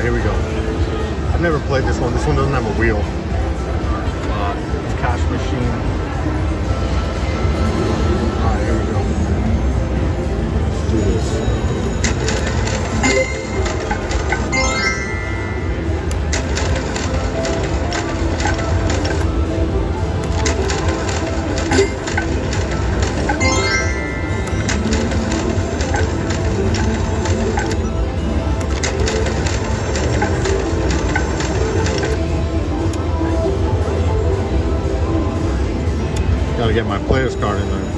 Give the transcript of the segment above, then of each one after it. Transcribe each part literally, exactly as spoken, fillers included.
Alright, here we go. I've never played this one. This one doesn't have a wheel. Uh, it's cash machine. Alright, here we go. Let's do this. Gotta get my player's card in there.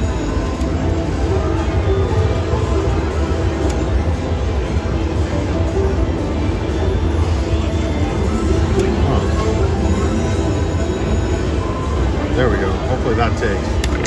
Huh. There we go. Hopefully that takes.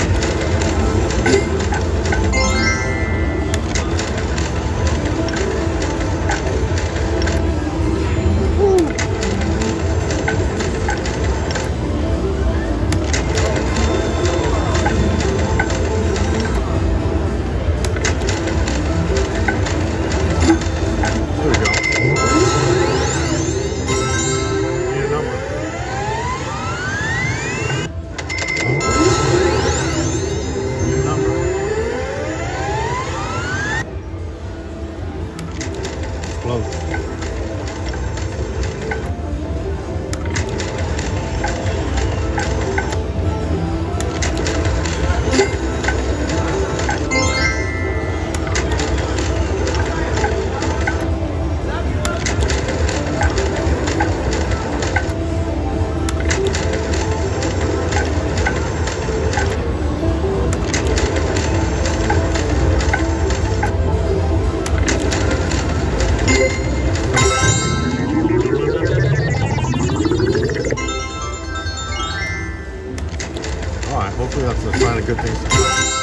Hopefully that's a sign of good things to come.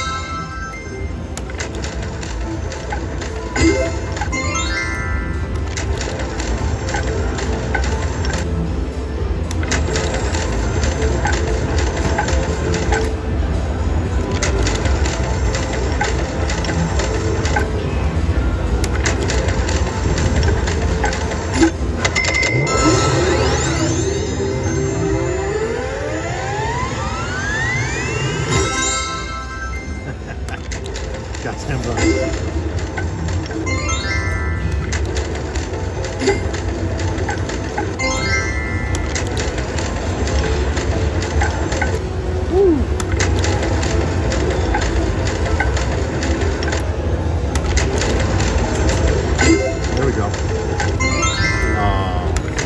Got Tim's on. There we go. Uh,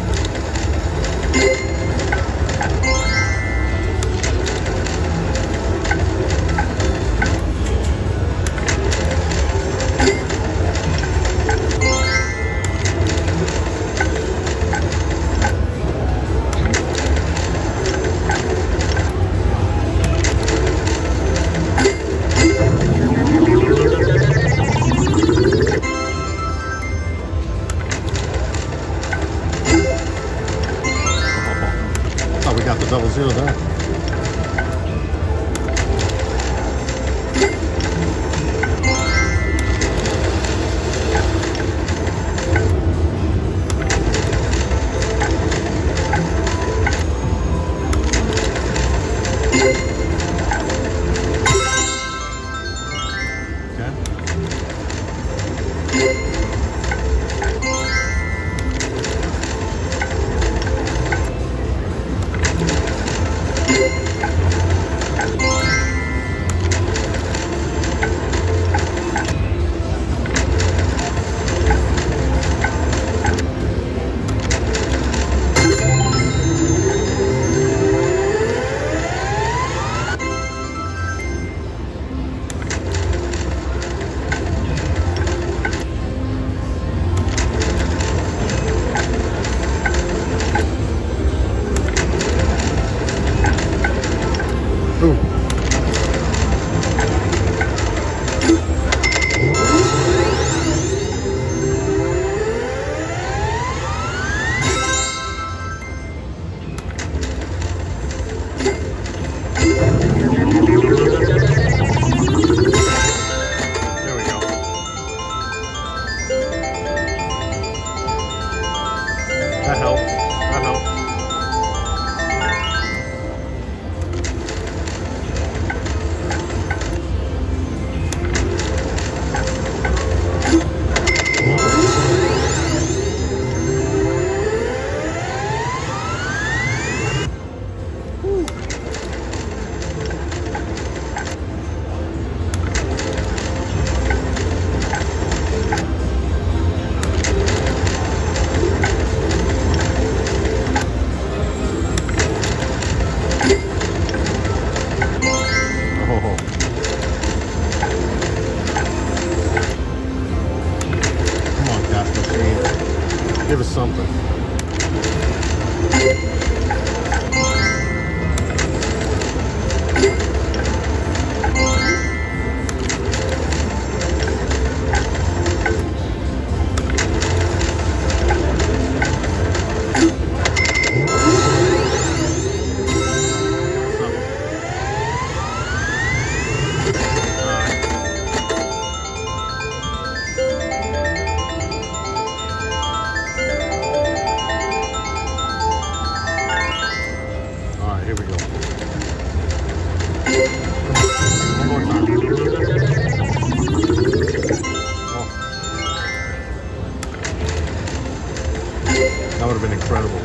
we got the double zero there. Give us something. That would have been incredible.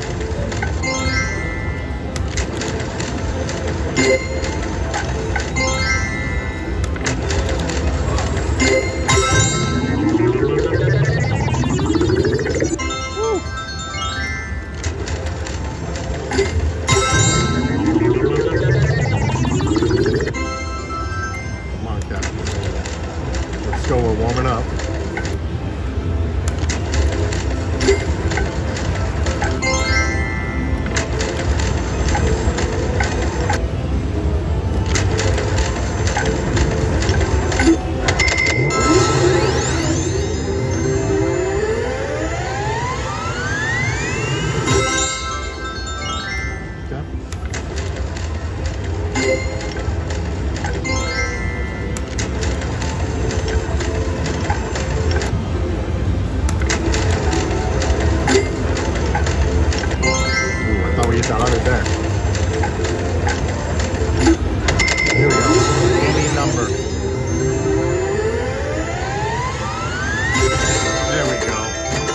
Woo. Come on, Captain. Let's go, we're warming up. There. Here we go. Any number. There we go.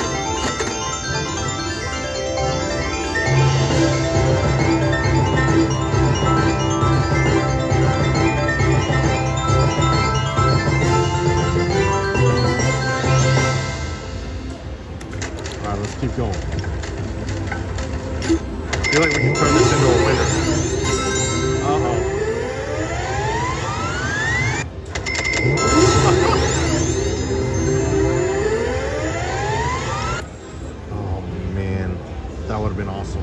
All right, let's keep going. I feel like we can turn this into a winner. Uh-oh. Oh, man. That would have been awesome.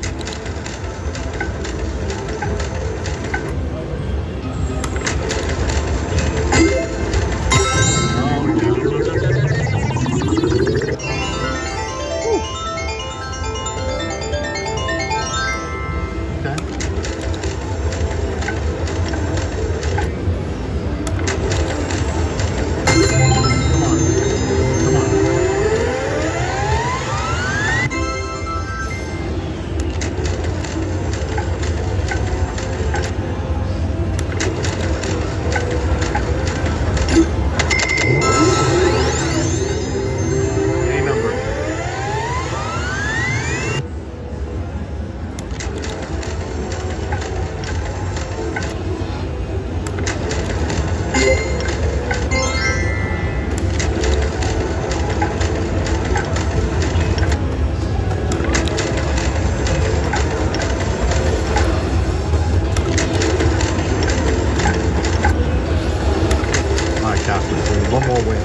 One more win.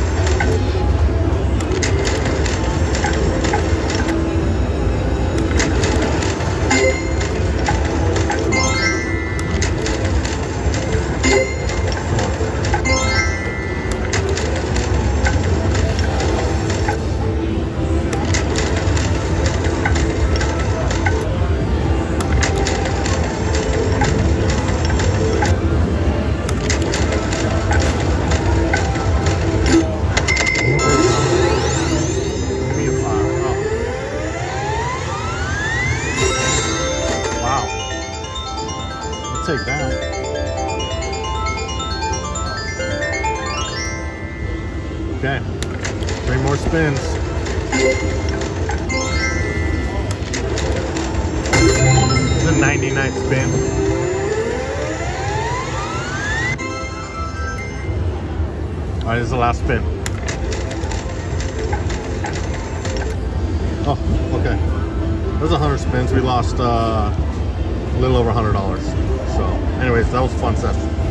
Take that. Okay, three more spins. It's a ninety-ninth spin. All right, this is the last spin. Oh, okay. There's a hundred spins. We lost uh, a little over a hundred dollars. So, anyways, that was a fun session.